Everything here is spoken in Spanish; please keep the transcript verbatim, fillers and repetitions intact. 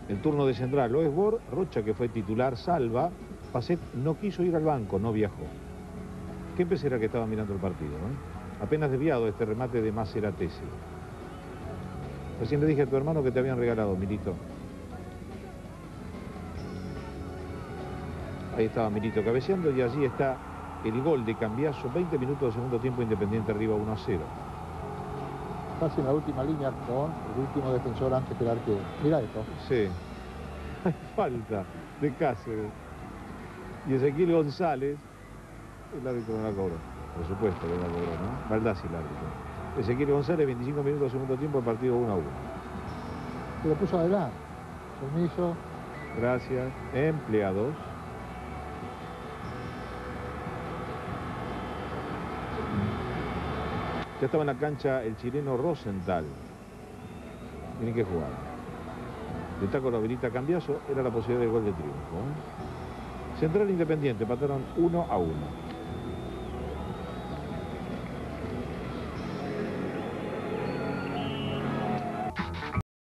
El turno de Central, Loesbor, Rocha, que fue titular, salva. Pacet no quiso ir al banco, no viajó. ¿Qué era que estaba mirando el partido? ¿eh? Apenas desviado este remate de Maceratesi. Recién le dije a tu hermano que te habían regalado, Milito. Ahí estaba Milito cabeceando y allí está el gol de Cambiaso. veinte minutos de segundo tiempo, Independiente arriba uno a cero. Casi en la última línea con el último defensor antes del arquero. Mira esto. Sí. Hay falta de Cáceres. Y Ezequiel González, el árbitro no la cobró. Por supuesto que no la cobró, ¿no? Baldassi el árbitro. Ezequiel González, veinticinco minutos de segundo tiempo, el partido uno a uno. Se lo puso adelante. Permiso. Gracias. Empleados. Ya estaba en la cancha el chileno Rosenthal. Miren qué jugada. De taco lo habilita Cambiaso, era la posibilidad del gol de triunfo. ¿eh? Central Independiente, empataron uno a uno.